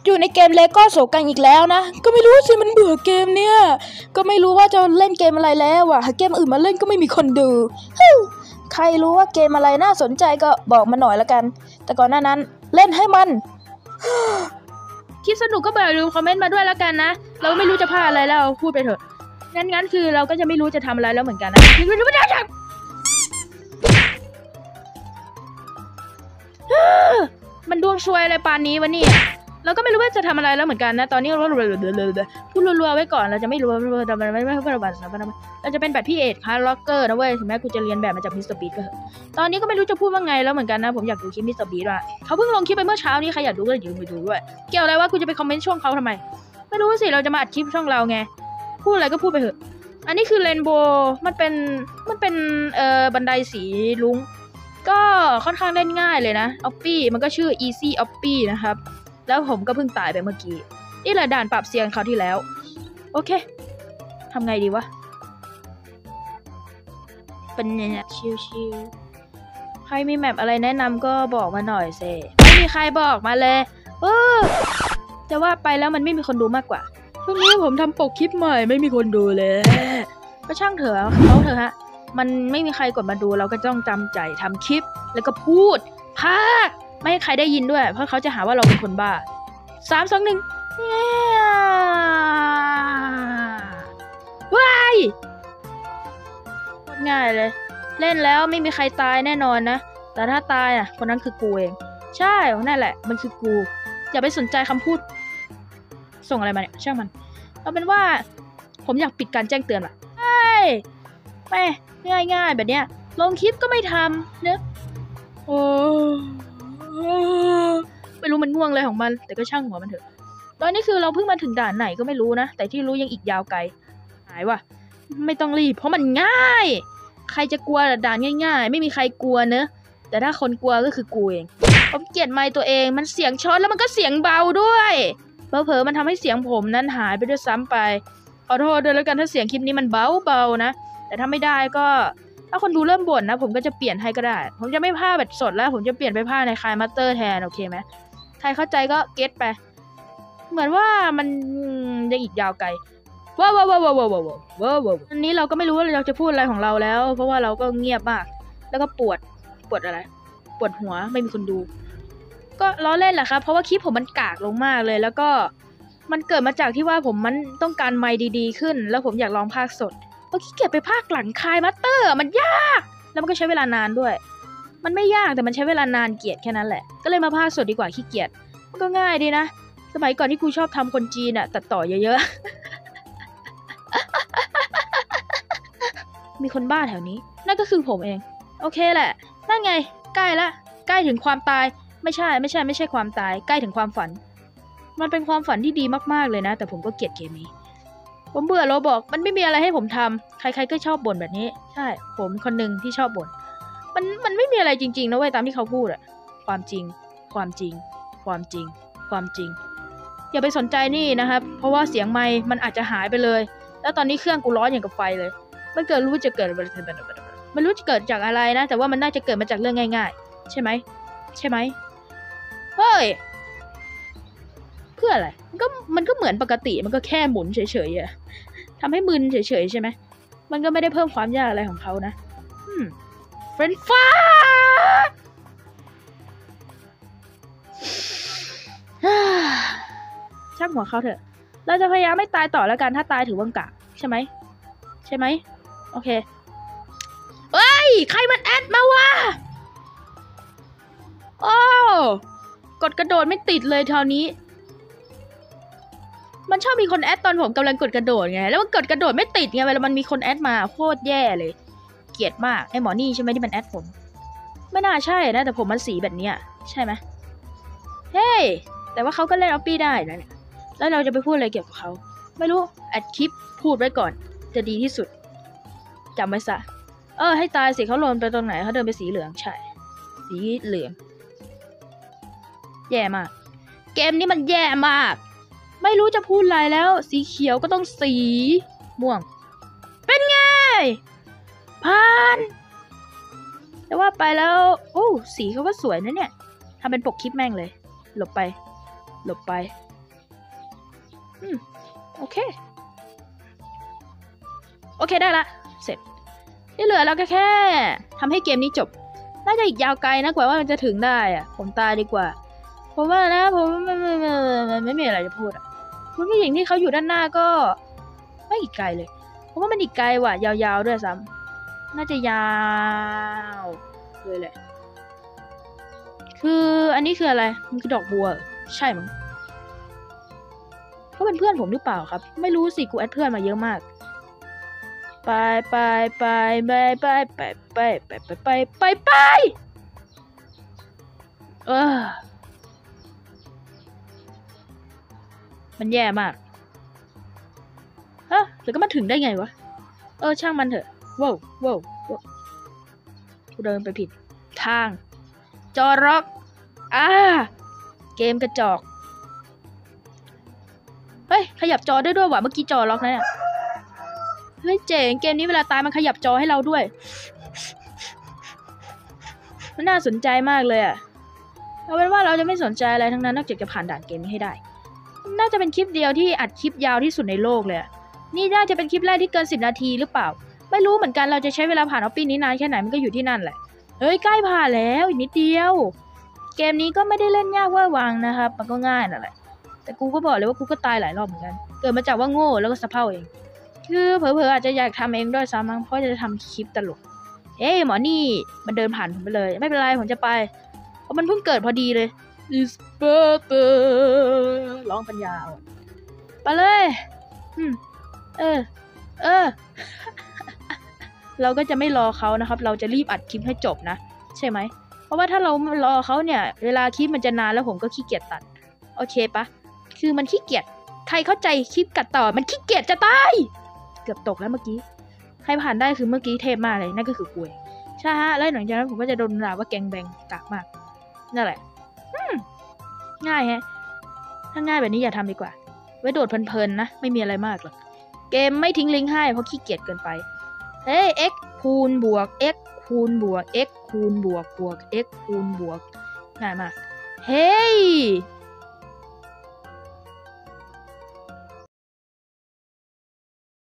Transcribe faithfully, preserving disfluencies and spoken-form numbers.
อยู่ในเกมเลโก้โศกังอีกแล้วนะก็ไม่รู้สิมันเบื่อเกมเนี่ยก็ไม่รู้ว่าจะเล่นเกมอะไรแล้วอ่ะหาเกมอื่นมาเล่นก็ไม่มีคนดูใครรู้ว่าเกมอะไรน่าสนใจก็บอกมาหน่อยละกันแต่ก่อนหน้านั้นเล่นให้มันคลิปสนุกก็อย่าลืมคอมเมนต์มาด้วยแล้วกันนะเราไม่รู้จะพลาดอะไรแล้วพูดไปเถอะงั้นงั้นคือเราก็จะไม่รู้จะทำอะไรแล้วเหมือนกันนะมันดวงซวยอะไรปานนี้วะเนี่ยเราก็ไม่รู้ว่าจะทำอะไรแล้วเหมือนกันนะตอนนี้เราพูดรัวๆไว้ก่อนเราจะไม่รู้ว่าเราไม่ไม่ไม่เราจะเป็นแบบพี่เอ็ดคาร์ล็อกเกอร์นะเว้ยถึงแม้กูจะเรียนแบบมาจากมิสเตอร์บีทก็เถอะตอนนี้ก็ไม่รู้จะพูดว่าไงแล้วเหมือนกันนะผมอยากดูคลิปมิสเตอร์บีทว่ะเขาเพิ่งลงคลิปไปเมื่อเช้านี้ใครอยากดูก็ยืมไปดูด้วยเกี่ยวอะไรว่ากูจะไปคอมเมนต์ช่องเขาทำไมไม่รู้สิเราจะมาอัดคลิปช่องเราไงพูดอะไรก็พูดไปเถอะอันนี้คือเรนโบว์มันเป็นมันเป็นเอ่อบันไดสีลุ้งก็ค่อนข้างเล่นง่ายเลยนะออปปี้มันก็ชื่อ easy ออปปี้นะครับแล้วผมก็เพิ่งตายไปเมื่อกี้นี่แหละด่านปรับเสียงคราวที่แล้วโอเคทำไงดีวะเป็นเนี่ยชิวๆใครมีแมปอะไรแนะนำก็บอกมาหน่อยเซไม่มีใครบอกมาเลยเออจะว่าไปแล้วมันไม่มีคนดูมากกว่าช่วงนี้ผมทำปกคลิปใหม่ไม่มีคนดูเลยก็ช่างเถอะเขาเถอะฮะมันไม่มีใครกดมาดูเราก็ต้องจำใจทำคลิปแล้วก็พูดพากไม่ให้ใครได้ยินด้วยเพราะเขาจะหาว่าเราเป็นคนบ้าสามสองหนึ่งว้ายง่ายเลยเล่นแล้วไม่มีใครตายแน่นอนนะแต่ถ้าตายอ่ะคนนั้นคือกูเองใช่นั่นแหละมันคือกูอย่าไปสนใจคำพูดส่งอะไรมาเนี่ยช่างมันเอาเป็นว่าผมอยากปิดการแจ้งเตือนว่ะใช่แม่ง่ายๆแบบเนี้ยลงคลิปก็ไม่ทำเนอะโอ้ไม่รู้มันง่วงเลยของมันแต่ก็ช่างหัวมันเถอะตอนนี้คือเราเพิ่งมาถึงด่านไหนก็ไม่รู้นะแต่ที่รู้ยังอีกยาวไกลหายว่ะไม่ต้องรีบเพราะมันง่ายใครจะกลัวด่านง่ายๆไม่มีใครกลัวเนอะแต่ถ้าคนกลัวก็คือกูเองผมเกลียดไมค์ตัวเองมันเสียงช็อตแล้วมันก็เสียงเบาด้วยเผลอๆมันทำให้เสียงผมนั้นหายไปด้วยซ้ำไปขอโทษด้วยแล้วกันถ้าเสียงคลิปนี้มันเบาๆนะแต่ถ้าไม่ได้ก็ถ้าคนดูเริ่มบ่นนะผมก็จะเปลี่ยนให้ก็ได้ผมจะไม่พากย์แบบสดแล้วผมจะเปลี่ยนไปพากย์ในคายมาสเตอร์แทนโอเคไหมใครเข้าใจก็เก็ตไปเหมือนว่ามันยังอีกยาวไกลว้าวว้าวว้าวว้าวว้าวว้าวอันนี้เราก็ไม่รู้ว่าเราจะพูดอะไรของเราแล้วเพราะว่าเราก็เงียบมากแล้วก็ปวดปวดอะไรปวดหัวไม่มีคนดูก็ล้อเล่นแหละครับเพราะว่าคลิปผมมันกากลงมากเลยแล้วก็มันเกิดมาจากที่ว่าผมมันต้องการไมค์ดีๆขึ้นแล้วผมอยากลองพากย์สดเพราะขี้เกียจไปพากย์หลังคายมาสเตอร์มันยากแล้วมันก็ใช้เวลานานด้วยมันไม่ยากแต่มันใช้เวลานานเกียจแค่นั้นแหละก็เลยมาพากย์สดดีกว่าขี้เกียจมันก็ง่ายดีนะสมัยก่อนที่กูชอบทำคนจีนอะตัดต่อเยอะๆ มีคนบ้าแถวนี้นั่นก็คือผมเองโอเคแหละนั่นไงใกล้ละใกล้ถึงความตายไม่ใช่ไม่ใช่ไม่ใช่ความตายใกล้ถึงความฝันมันเป็นความฝันที่ดีมากๆเลยนะแต่ผมก็เกลียดเกมนี้ผมเบื่อโรบอกมันไม่มีอะไรให้ผมทำใครๆก็ชอบบ่นแบบนี้ใช่ผมคนหนึ่งที่ชอบบ่นมันมันไม่มีอะไรจริงๆนะเว้ยตามที่เขาพูดอะความจริงความจริงความจริงความจริงอย่าไปสนใจนี่นะครับเพราะว่าเสียงไมค์มันอาจจะหายไปเลยแล้วตอนนี้เครื่องกูร้อนอย่างกับไฟเลยมันเกิดรู้จะเกิดมันรู้จะเกิดจากอะไรนะแต่ว่ามันน่าจะเกิดมาจากเรื่องง่ายๆใช่ไหมใช่ไหมเฮ้ยเพื่ออะไรมันก็มันก็เหมือนปกติมันก็แค่หมุนเฉยๆอะทำให้มึนเฉยๆใช่ไหมมันก็ไม่ได้เพิ่มความยากอะไรของเขานะอืมเฟรนช์ฟรายช่างหัวเขาเถอะเราจะพยายามไม่ตายต่อแล้วกันถ้าตายถือว่ากะใช่ไหมใช่ไหมโอเคเอ้ยใครมันแอดมาวะโอ้กดกระโดดไม่ติดเลยเท่านี้มันชอบมีคนแอดตอนผมกำลังกดกระโดดไงแล้วมันกดกระโดดไม่ติดไงเวลามันมีคนแอดมาโคตรแย่เลยเกลียดมากไอ้หมอนี่ใช่ไหมที่มันแอดผมไม่น่าใช่นะแต่ผมมันสีแบบนี้ใช่ไหมเฮ้ยแต่ว่าเขาก็เล่นออปปี้ได้นะเนี่ยแล้วเราจะไปพูดอะไรเกี่ยวกับเขาไม่รู้อัดคลิปพูดไว้ก่อนจะดีที่สุดจำไว้ซะเออให้ตายสิเขาลงไปตรงไหนเขาเดินไปสีเหลืองใช่สีเหลืองแย่มากเกมนี้มันแย่มากไม่รู้จะพูดอะไรแล้วสีเขียวก็ต้องสีม่วงเป็นไงผ่านแต่ว่าไปแล้วโอ้สีเขาก็สวยนะเนี่ยทำเป็นปกคลิปแม่งเลยหลบไปหลบไปอืมโอเคโอเคได้ละเสร็จที่เหลือเราก็แค่ทำให้เกมนี้จบน่าจะอีกยาวไกลนะกว่าว่ามันจะถึงได้อะผมตายดีกว่าผมว่านะผมไม่ไม่ไม่ไม่ไม่มีอะไรจะพูดอ่ะคุณผู้หญิงที่เขาอยู่ด้านหน้าก็ไม่อีกไกลเลยเพราะว่ามันอีกไกลว่ะยาวๆด้วยซ้ำน่าจะยาวเลยแหละคืออันนี้คืออะไรมันคือดอกบัวใช่มั้งเขาเป็นเพื่อนผมหรือเปล่าครับไม่รู้สิกูแอดเพื่อนมาเยอะมากไปไปไปไปไปไปไปไปไปไปไปไปเออมันแย่มากฮะแล้วก็มาถึงได้ไงวะเออช่างมันเถอะว้าวว้าวกูเดินไปผิดทางจอร็อกอ่าเกมกระจอกเฮ้ยขยับจอได้ด้วยว่ะเมื่อกี้จอล็อกนะเนี่ยเฮ้ยเจ๋งเกมนี้เวลาตายมันขยับจอให้เราด้วยมันน่าสนใจมากเลยอะเอาเป็นว่าเราจะไม่สนใจอะไรทั้งนั้นนอกจากจะผ่านด่านเกมนี้ให้ได้น่าจะเป็นคลิปเดียวที่อัดคลิปยาวที่สุดในโลกเลยนี่น่าจะเป็นคลิปแรกที่เกินสิบนาทีหรือเปล่าไม่รู้เหมือนกันเราจะใช้เวลาผ่านออฟฟี่นี้นานแค่ไหนมันก็อยู่ที่นั่นแหละเฮ้ยใกล้ผ่านแล้วอีกนิดเดียวเกมนี้ก็ไม่ได้เล่นยากเวอร์วังนะครับมันก็ง่ายนั่นแหละแต่กูก็บอกเลยว่ากูก็ตายหลายรอบเหมือนกันเกิดมาจากว่าโง่แล้วก็สะเพร่าเองคือเผลอๆอาจจะอยากทำเองด้วยซ้ำมั้งเพราะจะทำคลิปตลกเอ้ยหมอนี่มันเดินผ่านผมไปเลยไม่เป็นไรผมจะไปเพราะมันเพิ่งเกิดพอดีเลย Is better ร้องปัญญาอ่ะไปเลยอืมเออเออ เราก็จะไม่รอเขานะครับเราจะรีบอัดคลิปให้จบนะใช่ไหมเพราะว่าถ้าเรารอเขาเนี่ยเวลาคลิปมันจะนานแล้วผมก็ขี้เกียจตัดโอเคปะคือมันขี้เกียจใครเข้าใจคลิปกัดต่อมันขี้เกียจจะตายเกือบตกแล้วเมื่อกี้ใครผ่านได้คือเมื่อกี้เทพมากเลยนั่นก็คือกุยใช่ฮะแล้วหลังจากนั้นผมก็จะโดนด่าว่าแกงแบงกากมากนั่นแหละอืมง่ายแฮะถ้าง่ายแบบนี้อย่าทำดีกว่าไว้โดดเพลินๆนะไม่มีอะไรมากหรอกเกมไม่ทิ้งลิงก์ให้เพราะขี้เกียจเกินไปเฮ้ย x คูณบวก x คูณบวก x คูณบวกบวก x คูณบวกง่ายมากเฮ้ย